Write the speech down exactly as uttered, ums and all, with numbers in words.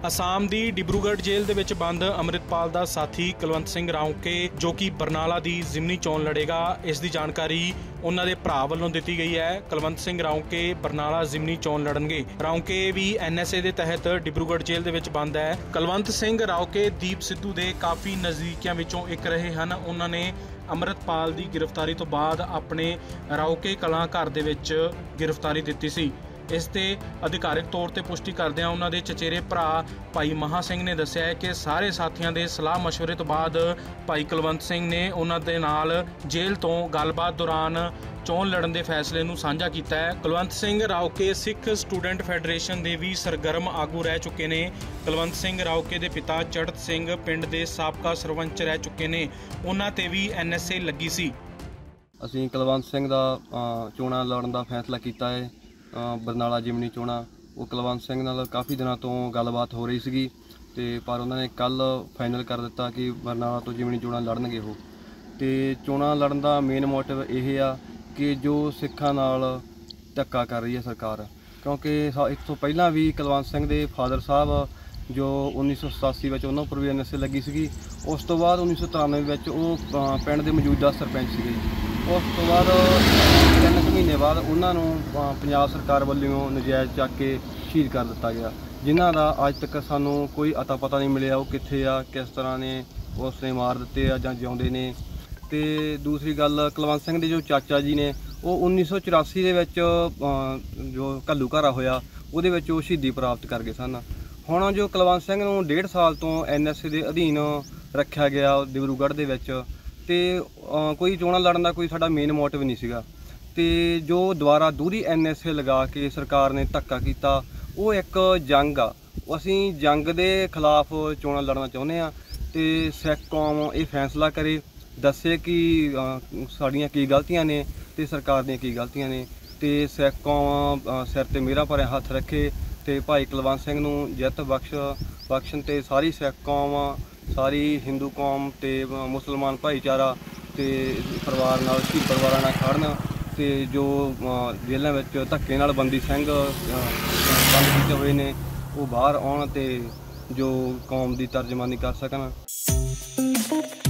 ਅਸਾਮ ਦੀ ਡਿਬਰੂਗੜ੍ਹ ਜੇਲ੍ਹ ਦੇ ਵਿੱਚ ਬੰਦ ਅੰਮ੍ਰਿਤਪਾਲ ਦਾ ਸਾਥੀ ਕੁਲਵੰਤ ਸਿੰਘ ਰਾਉਂਕੇ ਜੋ ਕਿ ਬਰਨਾਲਾ ਦੀ ਜ਼ਿਮਨੀ ਚੋਣ ਲੜੇਗਾ, ਇਸ ਦੀ ਜਾਣਕਾਰੀ ਉਹਨਾਂ ਦੇ ਭਰਾ ਵੱਲੋਂ ਦਿੱਤੀ ਗਈ ਹੈ। ਕੁਲਵੰਤ ਸਿੰਘ ਰਾਉਂਕੇ ਬਰਨਾਲਾ ਜ਼ਿਮਨੀ ਚੋਣ ਲੜਨਗੇ। ਰਾਉਂਕੇ ਵੀ ਐਨ ਐਸ ਏ ਦੇ ਤਹਿਤ ਡਿਬਰੂਗੜ੍ਹ ਜੇਲ੍ਹ ਦੇ ਵਿੱਚ ਬੰਦ ਹੈ। ਕੁਲਵੰਤ ਸਿੰਘ ਰਾਉਂਕੇ ਦੀਪ ਸਿੱਧੂ ਦੇ ਕਾਫੀ ਨਜ਼ਦੀਕੀਆਂ ਵਿੱਚੋਂ ਇੱਕ ਰਹੇ ਹਨ। ਉਹਨਾਂ ਨੇ ਅੰਮ੍ਰਿਤਪਾਲ ਦੀ ਗ੍ਰਿਫਤਾਰੀ ਤੋਂ ਬਾਅਦ ਆਪਣੇ ਰਾਉਂਕੇ ਕਲਾਂ ਘਰ ਦੇ ਵਿੱਚ ਗ੍ਰਿਫਤਾਰੀ ਦਿੱਤੀ ਸੀ। ਇਸ ਤੇ ਅਧਿਕਾਰਿਕ ਤੌਰ ਤੇ ਪੁਸ਼ਟੀ ਕਰਦਿਆਂ ਉਹਨਾਂ ਦੇ ਚਚੇਰੇ ਭਰਾ ਭਾਈ ਮਹਾ ਸਿੰਘ ਨੇ ਦੱਸਿਆ ਹੈ ਕਿ ਸਾਰੇ ਸਾਥੀਆਂ ਦੇ ਸਲਾਹ ਮਸ਼ਵਰੇ ਤੋਂ ਬਾਅਦ ਭਾਈ ਕੁਲਵੰਤ ਸਿੰਘ ਨੇ ਉਹਨਾਂ ਦੇ ਨਾਲ ਜੇਲ੍ਹ ਤੋਂ ਗੱਲਬਾਤ ਦੌਰਾਨ ਚੋਣ ਲੜਨ ਦੇ ਫੈਸਲੇ ਨੂੰ ਸਾਂਝਾ ਕੀਤਾ ਹੈ। ਕੁਲਵੰਤ ਸਿੰਘ ਰਾਉਂਕੇ ਸਿੱਖ ਸਟੂਡੈਂਟ ਫੈਡਰੇਸ਼ਨ ਦੇ ਵੀ ਸਰਗਰਮ ਆਗੂ ਰਹਿ ਚੁੱਕੇ ਨੇ। ਕੁਲਵੰਤ ਸਿੰਘ ਰਾਉਂਕੇ ਦੇ ਪਿਤਾ ਚੜ੍ਹਤ ਸਿੰਘ ਪਿੰਡ ਦੇ ਸਾਬਕਾ ਸਰਪੰਚ ਰਹਿ ਚੁੱਕੇ ਨੇ। ਉਹਨਾਂ ਤੇ ਵੀ ਐਨ ਐਸ ਏ ਲੱਗੀ ਸੀ। ਅਸੀਂ ਕੁਲਵੰਤ ਸਿੰਘ ਦਾ ਚੋਣਾਂ ਲੜਨ ਦਾ ਫੈਸਲਾ ਕੀਤਾ ਹੈ। ਬਰਨਾਲਾ ਜਿਮਨੀ ਚੋਣਾਂ ਉਹ ਕੁਲਵੰਤ ਸਿੰਘ ਨਾਲ ਕਾਫੀ ਦਿਨਾਂ ਤੋਂ ਗੱਲਬਾਤ ਹੋ ਰਹੀ ਸੀਗੀ ਤੇ ਪਰ ਉਹਨਾਂ ਨੇ ਕੱਲ ਫਾਈਨਲ ਕਰ ਦਿੱਤਾ ਕਿ ਬਰਨਾਲਾ ਤੋਂ ਜਿਮਨੀ ਚੋਣਾਂ ਲੜਨਗੇ ਉਹ। ਤੇ ਚੋਣਾਂ ਲੜਨ ਦਾ ਮੇਨ ਮੋਟਿਵ ਇਹ ਆ ਕਿ ਜੋ ਸਿੱਖਾਂ ਨਾਲ ਧੱਕਾ ਕਰ ਰਹੀ ਹੈ ਸਰਕਾਰ, ਕਿਉਂਕਿ ਇਸ ਤੋਂ ਪਹਿਲਾਂ ਵੀ ਕੁਲਵੰਤ ਸਿੰਘ ਦੇ ਫਾਦਰ ਸਾਹਿਬ ਜੋ ਉੱਨੀ ਸੌ ਸਤਾਸੀ ਵਿੱਚ ਉਹਨਾਂ ਉੱਪਰ ਵੀ ਐਨ ਐਸ ਏ ਲੱਗੀ ਸੀਗੀ। ਉਸ ਤੋਂ ਬਾਅਦ ਉੱਨੀ ਸੌ ਤਰਾਨਵੇਂ ਵਿੱਚ ਉਹ ਪਿੰਡ ਦੇ ਮੌਜੂਦਾ ਸਰਪੰਚ ਸੀਗੇ। ਉਸ ਤੋਂ ਬਾਅਦ ਤਿੰਨ ਕੁ ਮਹੀਨੇ ਬਾਅਦ ਉਹਨਾਂ ਨੂੰ ਪੰਜਾਬ ਸਰਕਾਰ ਵੱਲੋਂ ਨਜਾਇਜ਼ ਚੱਕ ਕੇ ਸ਼ਹੀਦ ਕਰ ਦਿੱਤਾ ਗਿਆ, ਜਿਨ੍ਹਾਂ ਦਾ ਅੱਜ ਤੱਕ ਸਾਨੂੰ ਕੋਈ ਅਤਾ ਪਤਾ ਨਹੀਂ ਮਿਲਿਆ ਉਹ ਕਿੱਥੇ ਆ, ਕਿਸ ਤਰ੍ਹਾਂ ਨੇ ਉਸ ਨੇ ਮਾਰ ਦਿੱਤੇ ਆ ਜਾਂ ਜਿਉਂਦੇ ਨੇ। ਅਤੇ ਦੂਸਰੀ ਗੱਲ, ਕੁਲਵੰਤ ਸਿੰਘ ਦੇ ਜੋ ਚਾਚਾ ਜੀ ਨੇ ਉਹ ਉੱਨੀ ਸੌ ਚੁਰਾਸੀ ਦੇ ਵਿੱਚ ਜੋ ਘੱਲੂਘਾਰਾ ਹੋਇਆ ਉਹਦੇ ਵਿੱਚ ਉਹ ਸ਼ਹੀਦੀ ਪ੍ਰਾਪਤ ਕਰ ਗਏ ਸਨ। ਹੁਣ ਜੋ ਕੁਲਵੰਤ ਸਿੰਘ ਨੂੰ ਡੇਢ ਸਾਲ ਤੋਂ ਐਨ ਐਸ ਏ ਦੇ ਅਧੀਨ ਰੱਖਿਆ ਗਿਆ ਡਿਬਰੂਗੜ੍ਹ ਦੇ ਵਿੱਚ, ਅਤੇ ਕੋਈ ਚੋਣਾਂ ਲੜਨ ਦਾ ਕੋਈ ਸਾਡਾ ਮੇਨ ਮੋਟਿਵ ਨਹੀਂ ਸੀਗਾ। ਅਤੇ ਜੋ ਦੁਬਾਰਾ ਦੂਹਰੀ ਐਨ ਐਸ ਏ ਲਗਾ ਕੇ ਸਰਕਾਰ ਨੇ ਧੱਕਾ ਕੀਤਾ, ਉਹ ਇੱਕ ਜੰਗ ਆ। ਅਸੀਂ ਜੰਗ ਦੇ ਖਿਲਾਫ ਚੋਣਾਂ ਲੜਨਾ ਚਾਹੁੰਦੇ ਹਾਂ ਅਤੇ ਸਿੱਖ ਕੌਮ ਇਹ ਫੈਸਲਾ ਕਰੇ, ਦੱਸੇ ਕਿ ਸਾਡੀਆਂ ਕੀ ਗਲਤੀਆਂ ਨੇ ਅਤੇ ਸਰਕਾਰ ਦੀਆਂ ਕੀ ਗਲਤੀਆਂ ਨੇ, ਅਤੇ ਸਿੱਖ ਕੌਮ ਸਿਰ 'ਤੇ ਮੇਰਾ ਭਰਿਆ ਹੱਥ ਰੱਖੇ ਅਤੇ ਭਾਈ ਕੁਲਵੰਤ ਸਿੰਘ ਨੂੰ ਜਿੱਤ ਬਖਸ਼ ਬਖਸ਼ਣ ਅਤੇ ਸਾਰੀ ਸਿੱਖ ਕੌਮ, ਸਾਰੀ ਹਿੰਦੂ ਕੌਮ ਅਤੇ ਮੁਸਲਮਾਨ ਭਾਈਚਾਰਾ ਅਤੇ ਪਰਿਵਾਰ ਨਾਲ ਸ਼ਹੀਦ ਪਰਿਵਾਰਾਂ ਨਾਲ ਖੜ੍ਹਨ ਅਤੇ ਜੋ ਜੇਲ੍ਹਾਂ ਵਿੱਚ ਧੱਕੇ ਨਾਲ ਬੰਦੀ ਸਿੰਘ ਬੰਦ ਕੀਤੇ ਹੋਏ ਨੇ ਉਹ ਬਾਹਰ ਆਉਣ ਅਤੇ ਜੋ ਕੌਮ ਦੀ ਤਰਜਮਾਨੀ ਕਰ ਸਕਣ।